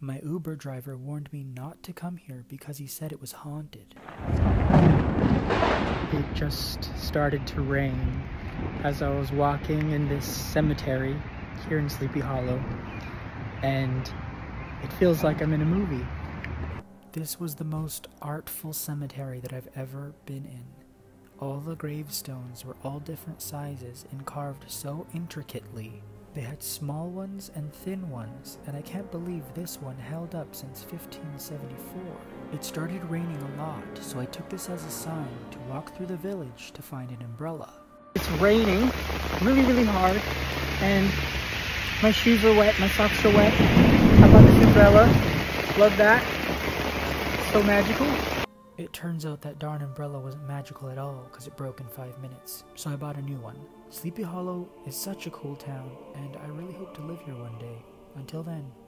My Uber driver warned me not to come here because he said it was haunted. It just started to rain as I was walking in this cemetery here in Sleepy Hollow, and it feels like I'm in a movie. This was the most artful cemetery that I've ever been in. All the gravestones were all different sizes and carved so intricately. They had small ones and thin ones, and I can't believe this one held up since 1574. It started raining a lot, so I took this as a sign to walk through the village to find an umbrella. It's raining really hard, and my shoes are wet, my socks are wet. I bought this umbrella. Love that. It's so magical. It turns out that darn umbrella wasn't magical at all because it broke in 5 minutes, so I bought a new one. Sleepy Hollow is such a cool town, and I really hope to live here one day. Until then.